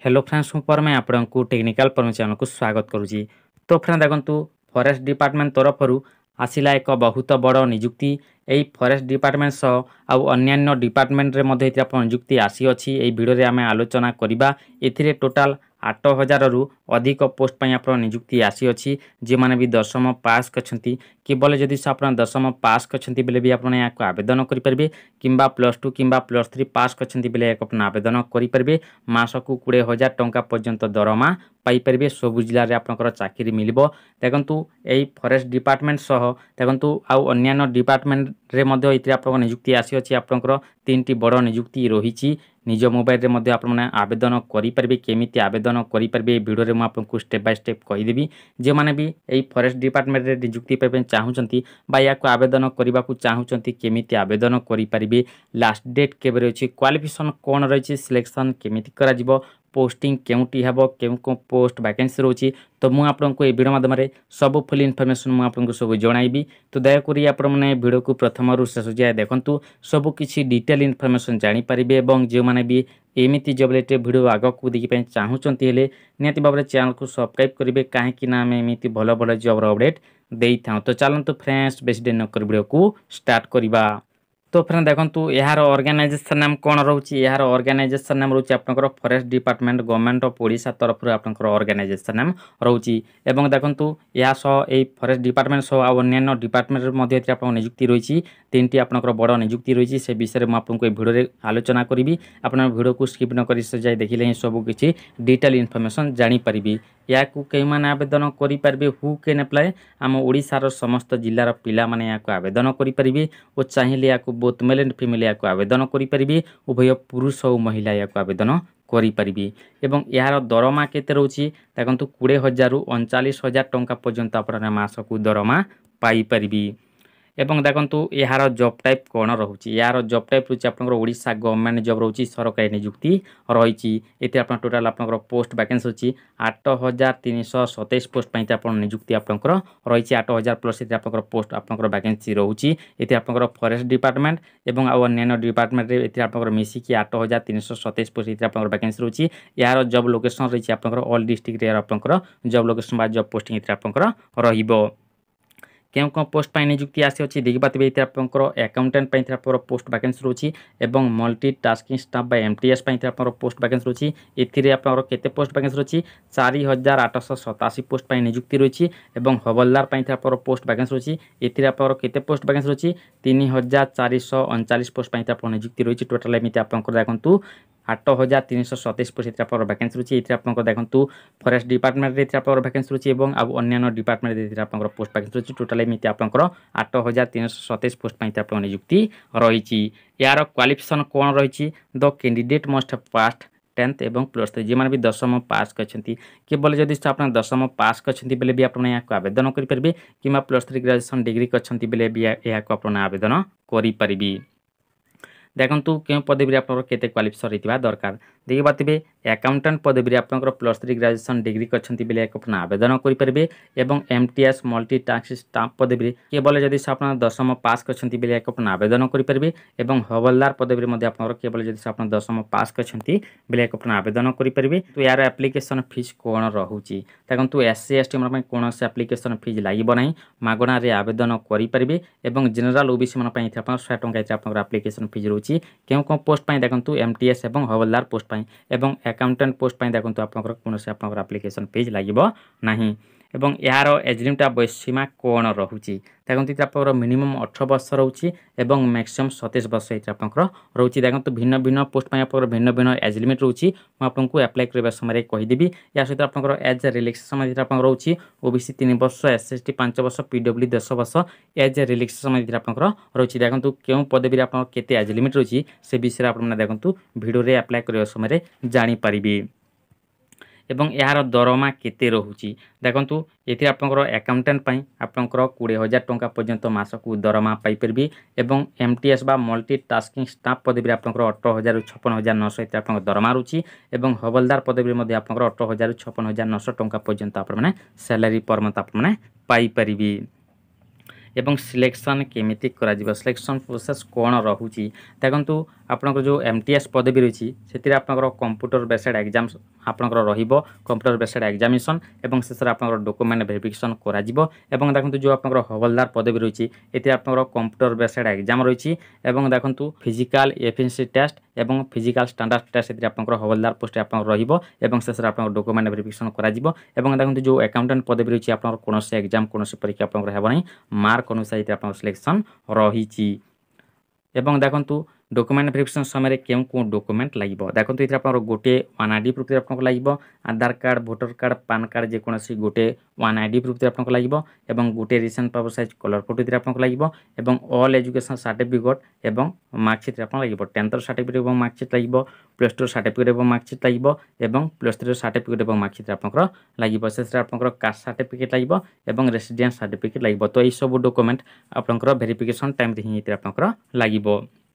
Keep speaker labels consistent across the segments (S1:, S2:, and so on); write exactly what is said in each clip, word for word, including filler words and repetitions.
S1: Hello friends मु परमे आपको technical परमे channel को स्वागत करुँची। तो फ्रेंड देखो फॉरेस्ट डिपार्टमेंट तरफ आसिला एक बहुत बड़ निजुक्ति यही फॉरेस्ट डिपार्टमेंट सह आउ अन्यान्य डिपार्टमेंट रे मध्य निजुक्ति आसी अच्छी यही वीडियो आम आलोचना करवा ए टोटाल आठ हजार रु अधिक पोस्ट पर आप निजुक्ति आसी अच्छी जे मैंने भी दशम पास करछंती केवल जदि आप दशम पास करछंती बेले भी आप आवेदन करेंगे किंबा प्लस टू किंबा प्लस थ्री पास करछंती बेले आवेदन करेंगे मासकू कोड़े हजार टंका पर्यंत दरमा पाइपर सबु जिले में आपंकर चाकरी मिल देखु यही फॉरेस्ट डिपार्टमेंट सह देखु आउ अन्य डिपार्टमेंट रे मध्य ये आप निजुक्ति आसी अच्छी आपंकर तीन टी बड़ निजुक्ति रही निज मोबाइल रे मध्य आप आवेदन करेंगे केमी आवेदन करेंगे भिडियो में आपको स्टेप बाय स्टेप कहीदेवी जे मैंने भी यही फॉरेस्ट डिपार्टमेंट रे निजुक्ति पाई चाहूँगी बा या आवेदन करने को चाहूँगी केमी आवेदन करेंगे लास्ट डेट केबे रही क्वालिफिकेशन कौन रही सिलेक्शन केमी करा पोस्टिंग केउटी हेब केउ को पोस्ट वैकेंसी रोची तो मुझे आपको ये वीडियो माध्यम सब फुल इनफॉरमेशन मुझे आपको सब जनइबी तो दयाकोरी आपने वीडियो को प्रथम रु शेष जाए देखूँ सबकि डिटेल इनफॉरमेशन जानीपारे और जो मैंने भी एमती जब लेटे वीडियो आग को देखिए चाहूँगी निहती भाव में चैनल को सब्सक्राइब करेंगे कहीं आम एमती भल भल जॉब अपडेट दे था तो चलते फ्रेंड्स बेस दिन नक वीडियो को स्टार्ट करवा। तो फ्रेंड देखो यार ऑर्गेनाइजेशन नाम कौन रोचे यार ऑर्गेनाइजेशन नाम रोचे आपनकर forest department government of Odisha तरफ आपनकर ऑर्गेनाइजेशन नाम रोची एवं देखो या सह ए फॉरेस्ट डिपार्टमेंट सह आ अन्य डिपार्टमेंट मध्य आप निजुक्ति रही तीन टी आपनकर बड़ निजुक्ति रही से विषय में आपको वीडियो आलोचना करी आप वीडियो को स्किप न कर जाए देखिले ही सब किसी डिटेल इनफॉरमेशन जानीपारे या कई मैंने आवेदन करेंगे हु कैन अप्लाई आम ओडिशार समस्त जिलार पिला माने या आवेदन करेंगे और चाहिए या बोथ मेल एंड फीमेल या आवेदन करेंगे उभय पुरुष और महिला या आवेदन करेंगे एवं यार दरमा केते रोची देखो कोड़े हजार रु अड़चाश हजार टंका पर्यंत आप मासकू दरमा पाइपर एवं देखो यार जॉब टाइप कौन रोचे यार जॉब टाइप रोचे आप ओडिशा गवर्नमेंट जॉब रोचे सरकारी निजुक्ति रही ये टोटाल आप पोस्ट वैकेंसी अच्छी आठ हजार तीन शह सतैश पोस्ट पर आप निजुक्ति आपंकर रही आठ हजार प्लस आप पोस्ट आप वैकेंसी रोचे ये आप फॉरेस्ट डिपार्टमेंट और आउ अन्य डिपार्टमेंट ये आप मिसिकी आठ हजार तीन शह सतैश पोस्ट ये आप वैकेंसी रोचे यार जॉब लोकेशन रही आप ऑल डिस्ट्रिक्ट आप जॉब लोकेशन बा जॉब पोस्टिंग ये आपंकर रही क्यों कौन पोस्ट पर निजुक्ति आसी अच्छी देखी पाते ये आपंकर अकाउंटेंट पर आप पोस्ट वैकेंसी रोची एवं मल्टी टास्किंग स्टाफ बाय एमटीएस पर आप पोस्ट वैकेंसी रोची एथिरे आपंकर केते पोस्ट वैकेंसी रोची चार हजार आठश सताशी पोस्ट पर निजुक्ति रही एवं हवलदार पर आप पोस्ट वैकेंसी रोची एथिरे आपंकर केते पोस्ट वैकेंसी रोची तीन हजार चार शह अड़चाश पोस्ट पर आप निजुक्ति रही टोटाल एमती आपंकर देखूँ आठ हजार तीन शह सतैश पोस्ट आप वैकेंसी रही है आप देखूँ फॉरेस्ट डिपार्टमेंट ये आप वैकेंसी रही है और अन्य डिपार्टमेंट आप पोस्ट वैकेंसी रही टोटाल एमती आपंकर आठ हजार तीन शह सतैश पोस्ट पर आप निजुक्ति रही यार क्वालिफिकेशन कौन रही the candidate must have passed tenth एवं प्लस थ्री जो भी दशम पास करछंती केवल जदि आप दशम पास करछंती बेले भी आप आवेदन करेंगे कि प्लस थ्री ग्रेजुएशन डिग्री करछंती बेले भी यह आवेदन करेंगे देखो क्यों पदवी आप क्वालिफिकेशन रही दरकार देखिए पाते अकाउंटेंट पदवी आप प्लस थ्री ग्रेजुएशन डिग्री करछंती बेले आवेदन करेंगे और एमटीएस मल्टी टास्क स्टाफ पदवी केवल जदि आप दशम पास करछंती बेले आवेदन करेंगे और हवलदार पदवी केवल जदि आप दशम पास करछंती बेले आवेदन करेंगे तो यार एप्लिकेशन फीस कौन रोचे देखो एस सी एस टी मैं कौन से एप्लिकेशन फीस लगे ना मागणार आवेदन करेंगे और जेनेल ओबीसी मैं शहे टंका एप्लिकेशन फीस रोचे क्यों कौन पोस्ट पर देखो एमटीएस और हवलदार पोस्ट पर एवं अकाउंटेंट पोस्ट पर देखो आप कौन से एप्लिकेशन फीस लगे ना एवं यार एज लिमिट बयस सीमा कौन रोचे देखो आप मिनिमम अठर वर्ष रोचे और मैक्सिमम सतैश वर्ष ये आप रोचे देखो भिन्न भिन्न पोस्ट पर आप भिन्न भिन्न एज लिमिट रोचे मुझे एप्लाई करने समय कहीदेवी या सहित आप एज रिलैक्सेशन आप रोचे ओबीसी तीन वर्ष एस एस टी पांच वर्ष पीडब्ल्यू दस वर्ष एज रिलैक्सेशन आप रोचे देखो क्यों पदवी आप केते एज लिमिट रोचे से विषय आप देखो वीडियो एप्लाई करने समय जानीपारे एवं यार दरमा केते रोचे देखो ये आपंकर अकाउंटेंट पर आपंकर कोड़े हजार टंका पर्यंत मासकू दरमा पाइपर और एमटीएस बा मल्टी टास्किंग स्टाफ पदवी आपंकर अठर हजार छप्पन हजार नौश आप दरमा रोचे और हवलदार पदवी आपंकर अठर हजार छप्पन हजार नौश टंका पर्यंत आप सैलरी पर मंथ आप पाइपर एवं सिलेक्शन केमिति करा सिलेक्शन प्रोसेस कौन रोचे देखो ଆପଣଙ୍କର ଯେଉଁ ଏମ୍ଟିଏସ୍ ପଦବୀ ରହିଛି ସେଥିରେ ଆପଣଙ୍କର କମ୍ପ୍ୟୁଟର ବେସେଡ୍ ଏକ୍ଜାମ୍ ଆପଣଙ୍କର ରହିବ କମ୍ପ୍ୟୁଟର ବେସେଡ୍ ଏକ୍ଜାମିନେସନ୍ ଏବଂ ଶେଷରେ ଆପଣଙ୍କର ଡକୁମେଣ୍ଟ ଭେରିଫିକେସନ୍ କରାଯିବ ଏବଂ ଦେଖନ୍ତୁ ଯେଉଁ ଆପଣଙ୍କର ହବଲଦାର ପଦବୀ ରହିଛି ଏଥିରେ ଆପଣଙ୍କର କମ୍ପ୍ୟୁଟର ବେସେଡ୍ ଏକ୍ଜାମ୍ ରହିଛି ଏବଂ ଦେଖନ୍ତୁ ଫିଜିକାଲ୍ ଏଫିସିଏନ୍ସି ଟେଷ୍ଟ ଏବଂ ଫିଜିକାଲ୍ ଷ୍ଟାଣ୍ଡାର୍ଡ ଟେଷ୍ଟ ସେଥିରେ ଆପଣଙ୍କର ହବଲଦାର ପୋଷ୍ଟରେ ଆପଣଙ୍କର ରହିବ ଏବଂ ଶେଷରେ ଆପଣଙ୍କର ଡକୁମେଣ୍ଟ ଭେରିଫିକେସନ୍ କରାଯିବ ଏବଂ ଦେଖନ୍ତୁ ଯେଉଁ ଆକାଉଣ୍ଟାଣ୍ଟ ପଦବୀ ରହିଛି ଆପଣଙ୍କର କୌଣସି ଏକ୍ଜାମ୍ କୌଣସି ପରୀକ୍ଷା ଆପଣଙ୍କର ହେବ ନାହିଁ ମାର୍କ ଅନୁସାରେ ଏଥିରେ ଆପଣଙ୍କର ସିଲେକ୍ସନ୍ ରହିଛି এবং দেখন্তু ডকুমেন্ট ভেরিফিকেশন সময় কেউ কেউ ডকুমেন্ট লাগিব দেখন্তু এতে আপনার গোটে ওয়ান আইডি প্রুফ আপনার লাগিব Aadhaar card voter card PAN card যেকোনসি গোটে ওয়ান আইডি প্রুফ আপনার লাগিব এবং গোটে recent passport size colour photo এতে আপনার লাগিব এবং অল এডুকেশন সার্টিফিকেট এবং মার্কশিট আপনার লাগিব টেন্থর সার্টিফিকেট এবং মার্কশিট লাগিব প্লস টুর সার্টিফিকেট এবং মার্কশিট লাগিব এবং প্লস থ্রির সার্টিফিকেট এবং মার্কশিট আপনার লাগিব শেষে আপনার কাস্ট সার্টিফিকেট লাগিব এবং রেসিডেন্স সার্টিফিকেট লাগিব তো এই সব ডকুমেন্ট আপনার ভেরিফিকেশন টাইম হি এতে আপনার লাগিব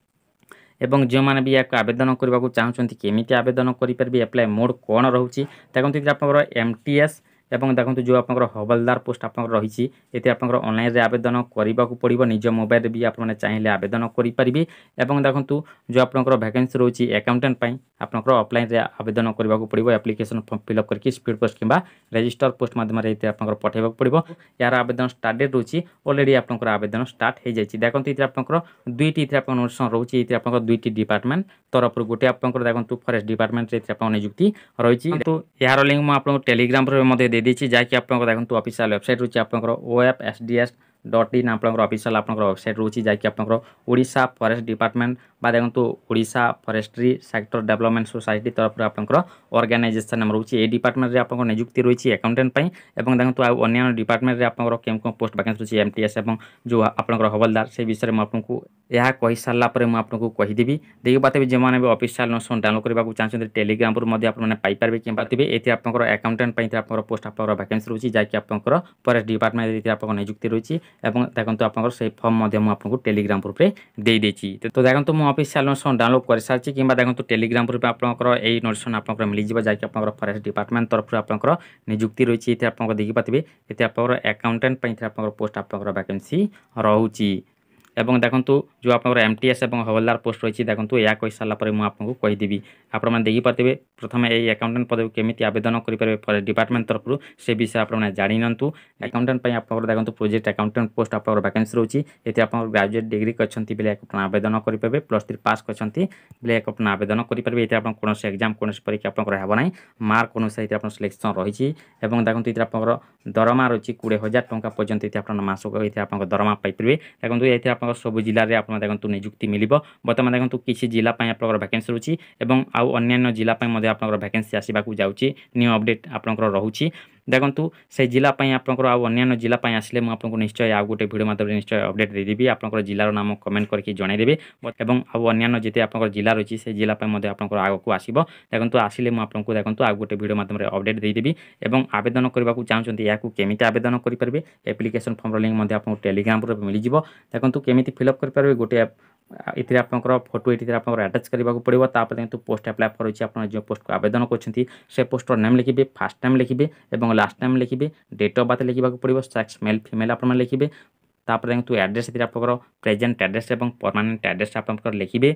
S1: এবং যে বি ইয়াকে আবেদন করা চাহুমান কেমিতি আবেদন করে পারবে আপ্লাই মোড কোণ রয়েছে দেখুন এটি আপনার এমটিএস এবং দেখুন যে আপনার হবলদার পোস্ট আপনার রয়েছে এতে আপনার অনলাইন আবেদন করা পড়ব নিজ মোবাইল বি আপনার চাইলে আবেদন করে পারবে এবং দেখুন যে আপনার ভ্যাকেন্সি রয়েছে আকাউন্টান্ট আপনার অফলাইন আবেদন করা পড়ব আপ্লিকেশন ফর্ম ফিলअप करके स्पीड पोस्ट किंवा रेजिस्टर पोस्ट माध्यम ये आपको पठाइबा पड़ो यार आवेदन स्टार्ट डेट रोचे अलरेडी आपंकर आवेदन स्टार्ट हो जाए देखते ये आपंकर दुईटी नोटिफिकेशन रोचे ये आप दुईटी डिपार्टमेंट तरफ गोटे आपंकर देखो फरेस्ट डिपार्टमेंट आप नियुक्ति रही तो यार लिंक मुझे आपको टेलीग्राम दे देती जहाँकि आप देखो ऑफिशियल वेबसाइट रोचे आपंकर ओएफएसडीएस डट इन आप ऑफिशियल आप वेबसाइट रोचे जहाँकि आपंकर ओडिशा फरेस्ट डिपार्टमेंट बा देखो Odisha forestry sector development society तरफ आपंकर ऑर्गेनाइजेशन नाम रोचे ये डिपार्टमेंट आप नियुक्ति रही अकाउंटेंट देखो देखो अन्य डिपार्टमेंट आपंकर केम केम पोस्ट वैकेंसी रही एमटीएस और जो आपंकर हवलदार से विषय में आपको यह कही सारा मुझे कहीदेवी देखिए बातें जो मैंने भी ऑफिशियल नोटिफिकेशन डाउनलोड करने चाहते टेलीग्राम पाइपर कि ये आपंकर अकाउंटेंट आप पोस्ट आप वैकेंसी रही जहाँकि आपंकर फरेस्ट डिपार्टमेंट आप नियुक्ति रही देखो आपंकर से फर्म आपको टेलीग्राम ग्रुप में दे देती तो देखो मुझे ऑफिशियल नोटिफिकेशन डाउनलोड कर सारी कि देखो टेलीग्राम ग्रुप आपंकर यही नोटिफिकेशन आपंकर मिल जाए जहाँकि आपंकर फरेस्ट डिपार्टमेंट तरफ आपंकर नियुक्ति रही है आप देखिए पाते ये आपंकर अकाउंटेंट आपंकर पोस्ट आपंकर वैकेंसी रोचे এবং দেখন্তু जो आपनकर एमटीएस और हवलदार पोस्ट रही देखो या कही सारापर मुझे आपको कहीदेवी आप देखिए प्रथम ये अकाउंटेंट पदवी केमी आवेदन करेंगे फरेस्ट डिपार्टमेंट तरफ से विषय आप जाणिनु अकाउंटेंट आप देखो प्रोजेक्ट अकाउंटेंट पोस्ट आप वैकेंसी रही ये आप ग्रेजुएट डिग्री करते बेले आवेदन करेंगे प्लस थ्री पास करते बेले आवेदन करेंगे ये आप कौन एग्जाम कौन परीक्षा आपंकर हेब ना मार्क अनुसार आप सिलेक्शन रही देखो ये आप दरमा रही कोड़े हजार टाँचा पर्यटन ये आप मसक ये आप दरमा पाइपर देखो ये आप सब जिले में आप देखो नियुक्ति मिल बर्तमान देखो किसी जिला आप वैकेंसी रही और आउ अन्य जिला आप वैकेंसी आसवाक जाऊँगी न्यू अपडेट आपंकर रोचे देखो से जिलापाई आपंकर अन्य जिला आसिले मुझे निश्चय आउ गोटे भिडियो माध्यम निश्चय अपडेट देदेवी आपंकर जिलार नाम कमेंट करके जनईदेवे और आउ अन्य जिते आपंकर जिला रही है जिलापाई आपंकर आगक आसो देखो आसिले मुझे देखो आउ गोटे भिडियो माध्यम अपडेट देदेवी और आवेदन करने को चाहते या केमी आवेदन करेंगे एप्लिकेशन फॉर्म लिंक आपको टेलीग्राम पर मिल जाए देखो केमी फिलअप करेंगे गोटे ये आपंकर फोटो ये आप आटाच करने को पड़ो तापर देखो पोस्ट अप्लाई फॉर रही है जो पोस्ट को आवेदन कर से पोस्टर नेम लिखे फास्ट टाइम लिखे और लास्ट टाइम लिखे डेट ऑफ बर्थ लिखा पड़ो सेक्स मेल फीमेल आप लिखे तापर देखो एड्रेस ये आपंकर प्रेजेंट एड्रेस और परमानेंट एड्रेस आप लिखे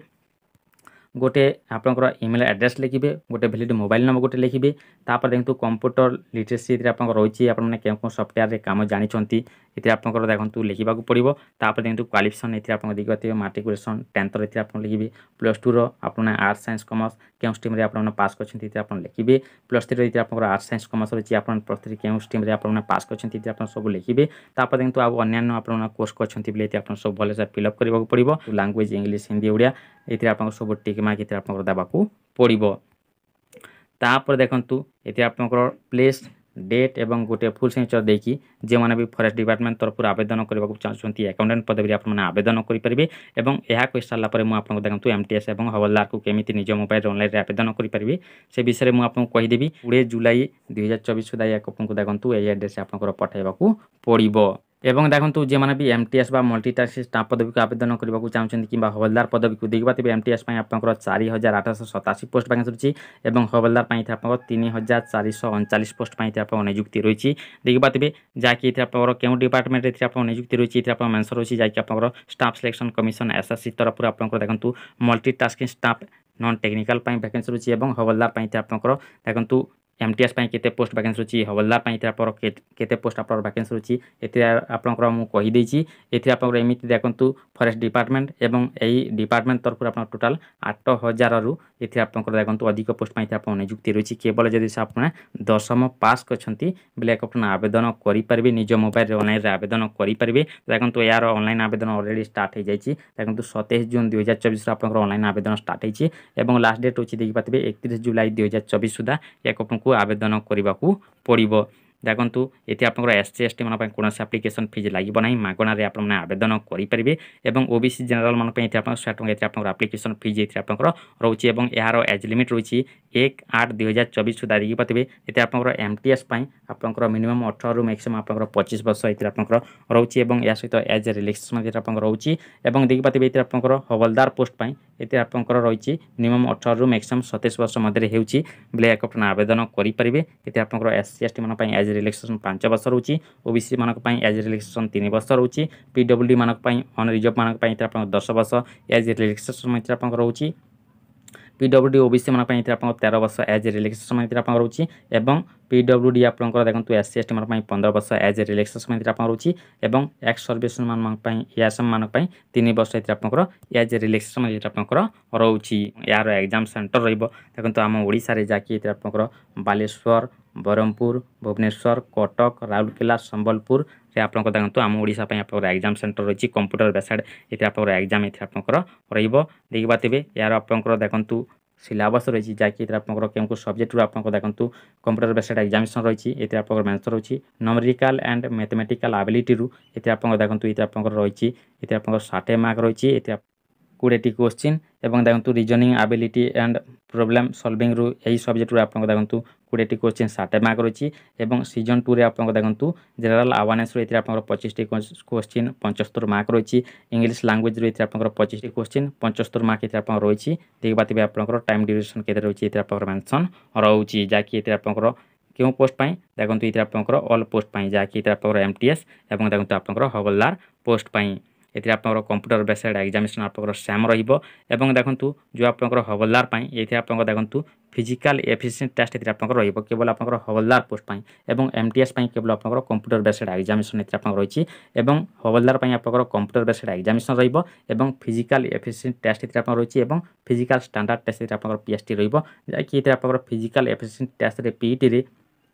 S1: गोटे आपंकर इमेल एड्रेस लिखे गोटे वैलिड मोबाइल नंबर गोटे लिखे तापर देखो कंप्यूटर लिटरेसी आप रही है कौन सफ्टवेयर काम जानते ये आपंकर देखो लिखा पड़ो तापर देखो क्वालिफिकेशन ये आप देखिए माट्रिकुलेसन टेन्थ ये आप लिखे प्लस टू आपने आर्ट्स साइंस कमर्स क्यों स्ट्रीम आप पास करते आप लिखे प्लस थ्री ये आप आर्ट्स साइंस कमर्स रही आप प्लस थ्री क्यों स्ट्रीम आप पास करते आप सब लिखे तापर देखो आउ अन्य आप कोर्स करते आप सब भले फिलअप करने को पड़ो लैंग्वेज इंग्लीश हिंदी ओडिया ये आप सब टिक मार्क ये आप देवाक पड़ो तापर देखु ये आपंकर प्लेस डेट एवं गोटे फुल सिग्नेचर देकी जो मैंने भी फरेस्ट डिपार्टमेंट तरफ आवेदन करने को चाहते अकाउंटेंट पदवी आप आवेदन करेंगे और यह कही सारापर मुझे आपको देखो एमटीएस और हवलदार को केमी निज मोबाइल ऑनलाइन आवेदन करेंगे से विषय में आपको कहीदेवी कोड़े जुलाई दुई हजार चौबीस सुधा आपको देखो ये एड्रेस आपको पठाइबा पड़ो এবং দেখন্তু যেমানে বি এমটিএস বা মল্টিটাস্কিং স্টাফ পদবীକୁ ଆବେଦନ କରିବାକୁ ଚାହୁଁଛନ୍ତି କିମ୍ବା ହବଲଦାର ପଦବୀକୁ ଦେଖିବା ତେବେ ଏମଟିଏସ୍ ପାଇଁ ଆପଣଙ୍କର ଚାରି ହଜାର ଆଠଶହ ସତାଅଶୀ ପୋଷ୍ଟ ଭାକାନ୍ସି ରହିଛି ଏବଂ ହବଲଦାର ପାଇଁ ଏଥିରେ ଆପଣଙ୍କର ତିନି ହଜାର ଚାରିଶହ ଅଣଚାଳିଶ ପୋଷ୍ଟ ପାଇଁ ଏଥିରେ ଆପଣଙ୍କ ନିଯୁକ୍ତି ରହିଛି ଦେଖିବା ତେବେ ଯାହାକି ଏଥିରେ ଆପଣଙ୍କର କେଉଁ ଡିପାର୍ଟମେଣ୍ଟରେ ଏଥିରେ ଆପଣଙ୍କ ନିଯୁକ୍ତି ରହିଛି ଏଥିରେ ଆପଣଙ୍କ ମେନ୍ସନ୍ ରହିଛି ଯାହାକି ଆପଣଙ୍କର ଷ୍ଟାଫ୍ ସିଲେକ୍ସନ୍ କମିଶନ ଏସ୍ଏସ୍ସି ତରଫରୁ ଆପଣଙ୍କର ଦେଖନ୍ତୁ ମଲ୍ଟିଟାସ୍କିଂ ଷ୍ଟାଫ୍ ନନ୍ ଟେକ୍ନିକାଲ ପାଇଁ ଭ୍ୟାକେନ୍ସି ରହିଛି ଏବଂ ହବଲଦାର ପାଇଁ ଏଥିରେ ଆପଣଙ୍କର ଦେଖନ୍ତୁ एमटीएस ପାଇଁ କେତେ ପୋଷ୍ଟ ଭ୍ୟାକେନ୍ସି ରହିଛି ହବଲଦାର ପାଇଁ ଏଥିରେ ଆପଣଙ୍କର କେତେ ପୋଷ୍ଟ ଆପଣଙ୍କର ଭ୍ୟାକେନ୍ସି ରହିଛି ଏଥିରେ ଆପଣଙ୍କର ମୁଁ କହିଦେଇଛି ଏଥିରେ ଆପଣଙ୍କର ଏମିତି ଦେଖନ୍ତୁ ଫରେଷ୍ଟ ଡିପାର୍ଟମେଣ୍ଟ ଏବଂ ଏହି ଡିପାର୍ଟମେଣ୍ଟ ତରଫରୁ ଆପଣ ଟୋଟାଲ ଆଠ ହଜାରରୁ ଏଥିରେ ଆପଣଙ୍କର ଦେଖନ୍ତୁ ଅଧିକ ପୋଷ୍ଟ ପାଇଁ ଏଥିରେ ଆପଣଙ୍କ ନିଯୁକ୍ତି ରହିଛି କେବଳ ଯଦି ଆପଣ ଦଶମ ପାସ୍ କରିଛନ୍ତି ବୋଲେ ଆପଣ ଆବେଦନ କରିପାରିବେ ନିଜ ମୋବାଇଲରେ ଅନଲାଇନରେ ଆବେଦନ କରିପାରିବେ ଦେଖନ୍ତୁ ଏହାର ଅନଲାଇନ ଆବେଦନ ଅଲରେଡି ଷ୍ଟାର୍ଟ ହେଇଯାଇଛି ଦେଖନ୍ତୁ ସତେଇଶ ଜୁନ ଦୁଇ ହଜାର ଚବିଶରେ ଆପଣଙ୍କର ଅନଲାଇନ ଆବେଦନ ଷ୍ଟାର୍ଟ ହେଇଛି ଏବଂ ଲାଷ୍ଟ ଡେଟ୍ ହେଉଛି ଦେଖିପାରିବେ ଏକତିରିଶ ଜୁଲାଇ ଦୁଇ ହଜାର ଚବିଶ ସୁଦ୍ଧା ଏକ आवेदन करने को पड़ो देखो ये आप एस सी एस टी मान कौन आप्लिकेसन फीज लगे ना मागणार आप आवेदन करेंगे और ओबीसी जनरल मान शहे टका आप्लिकेसन फीज ये रोचे और यार एज लिमिट रही एक आठ दुई हजार चौबीस सुधा देखिए पाते ये आप एमटीएस आपंकर मिनिमम अठर मैक्सिमम आप पच्चीस वर्ष ये आप रोचे और या सहित एज रिलैक्सेशन आप रोचे और देखिए पाते ये आप हवलदार पोस्ट ये आपंकर रही मिनिमम अठर रु मैक्सिमम सतैश वर्ष मध्य होती बोले आप आवेदन करेंगे ये आप एस सी एस टी मान एज रिलैक्सेशन पांच वर्ष रोचे ओबीसी मान एज रिलैक्सेशन तीन वर्ष रोचे पीडब्ल्यूडी मान अन रिजर्व मान दस वर्ष एज रिलैक्सेशन रोचे पीडब्ल्यूडी ओबीसी मान तेरह वर्ष एज रिलैक्सेशन रोचे और पीडब्ल्यूडी आपंकर देखो एस सी एस टी मान पंद्रह वर्ष एज रिलैक्सेशन रोचे और एक्स सर्विस मान एएसएम मान तीन वर्ष आपंकर एज रिलैक्सेशन रोचे यार एग्जाम सेंटर देखो आम ओडिशा रे जाकि आपंकर बालेश्वर बरहमपुर भुवनेश्वर कटक राउरकेला संबलपुर से आप देखो आम ओडिशा आप एग्जाम सेंटर रही कंप्यूटर बेस्ड ये आप एग्जाम ये आपंकर देखा तेरे यार आपंकर देखो सिलेबस रही जैकि आपंकर केउ सब्जेक्ट आपको देखो कंप्यूटर बेस्ड एग्जामिनेशन रही ये आप मेन्सन रही न्यूमेरिकल एंड मैथमेटिकल एबिलिटी रू ये आप देखो ये आपंकर रही ये आप षाठ मार्क रही ये कोड़े क्वेश्चन और देखो reasoning ability and problem solving रू यही सब्जेक्ट रू आप देखो कोड़े क्वेश्चन षाठ मार्क रही और सीजन टू रे आप देखो जनरल अवेयरनेस ये आप पच्चीस क्वेश्चन पचहत्तर मार्क रही इंग्लिश लैंग्वेज रू ये आप पच्चीस क्वेश्चन पचहत्तर मार्क ये आप रही देखा पाते आप टाइम ड्यूरेशन के रही है आप मेंशन रही जैकि ये आपंकर क्यों पोस्ट पाई देखो ये आपंकर ऑल पोस्ट पाई जैकि ये आप एमटीएस और देखो आपंकर हवलदार पोस्ट पाई ये आप कंप्यूटर बेस्ड एग्जामिनेशन आप सेम रही देखो जो आप हवलदार ये आप देखो फिजिकल एफिशिएंट टेस्ट ये आप केवल आप हवलदार पोस्ट और एमटीएस केवल आप कंप्यूटर बेस्ड एग्जामिनेशन ये आप रही हवलदार आप कंप्यूटर बेस्ड एग्जामिनेशन रही फिजिकल एफिशिएंट टेस्ट ये आप रही और फिजिकल स्टैंडर्ड टेस्ट ये आप पीएचटी रही कि आप फिजिकल एफिशिएंट टेस्ट पीईटी रे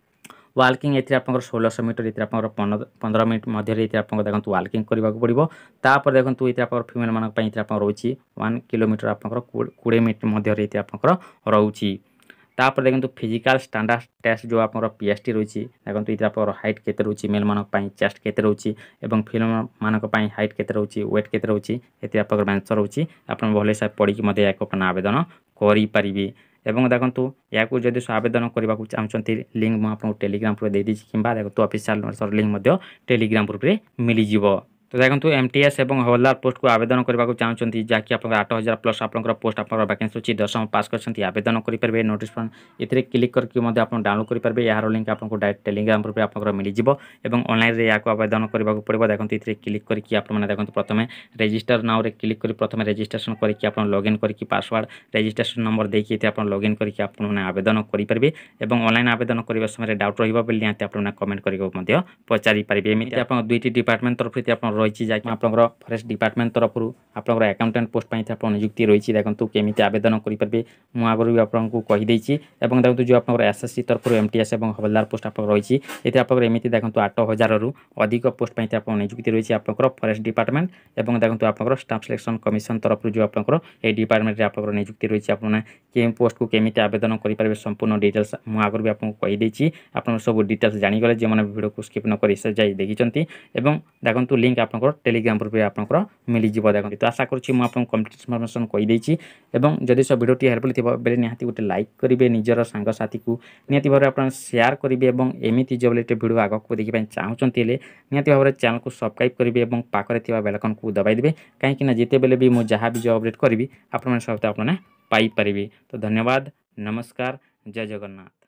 S1: वाकिंग ये आप षोलश मीटर ये आप पंद्रह मिनट मध्य ये आप देखो वाकिंग करने को पड़ो तापर देखो ये आप फिमेल मान रही वन किलोमीटर आप कोड़े मिनट मध्य ये आप रोचे तापर देखो फिजिकल स्टैंडर्ड टेस्ट जो आप पीएचटी रही देखो ये आप हाइट के रोचे मेल मान चेस्ट के रोचे और फिमेल मान हाइट के रोचे वेट के रोचे ये आप मेन्सन रोचे आप भले से पढ़ी आवेदन करें एवं देखो या जब आवेदन करने को चाहते लिंक मुझे टेलीग्राम ग्रुप दे दीजिए कि देखो ऑफिशियल लिंक टेलीग्राम ग्रुप में मिलଯିव तो देखो एमटीएस और हवलदार पोस्ट को आवेदन करने को चाहते जहाँकि आप आठ हजार प्लस आप पोस्ट आप वैकेंसी अच्छी दशम पास कर आवेदन करेंगे नोटिस ये क्लिक करके आप डाउनलोड करेंगे यार लिंक आपको डायरेक्ट टेलीग्राम ग्रुप में आप मिलଯିव और ऑनलाइन रे या आवेदन करने को पड़ो देखो ये क्लिक करके आप देखो प्रथम रेजिस्टर नाउ रे क्लिक कर प्रथम रेजिस्ट्रेशन करके आप लॉगिन करके पासवर्ड रेजिस्ट्रेशन नंबर देखिए आप लॉगिन करके आप आवेदन करेंगे और ऑनलाइन आवेदन करने समय डाउट रही निहती आप कमेंट करके पचारि पारे एमती आप दुईटी डिपार्टमेंट तरफ से आप रही जैक आप फरेस्ट डिपार्टमेंट तरफ आप अकाउंटेंट पोस्ट पाई आप नियुक्ति रही देखो केमी आवेदन करेंगे मुझे आगुरी आपको कहीदे और देखो जो आप एसएससी तरफ एमटीएस और हवलदार पोस्ट आप रही ये आप एमती देखो आठ हजार रु अधिक पोस्ट पाई आप नियुक्ति रही आप फरेस्ट डिपार्टमेंट और देखो आप स्टाफ सिलेक्शन कमिशन तरफ जो आप डिपार्टमेंट आप नियुक्ति रही आप पोस्ट को केमी आवेदन करेंगे संपूर्ण डिटेल्स मुझे आगुरी आपको कहीदे आप सब डिटेल्स जानीगले जो मैंने वीडियो को स्किप न कर जाए देखी और देखो लिंक आप आपनकर टेलीग्राम ग्रुप रे आपनकर मिली जिवो देखंतु। तो आशा करूछि मु आपन कंप्लीट इन्फॉर्मेशन कहि देछि एवं जदि सब वीडियो टी हेल्पफुल थिबो बेले निहाती गोटे लाइक करिवे निजर संग साथी को निहाती भाबरे आपन शेयर करिवे एवं एमिति जब लेटे वीडियो आगो को देखि पय चाहउचंती ले निहाती भाबरे चैनल को सब्सक्राइब करिवे एवं पाखरे थिबा बेल आइकन को दबाइ देबे काहे कि ना जेते बेले भी मु जहा भी जो अपडेट करिवि आपन सबते आपन पाई परिबे। तो धन्यवाद, नमस्कार, जय जगन्नाथ।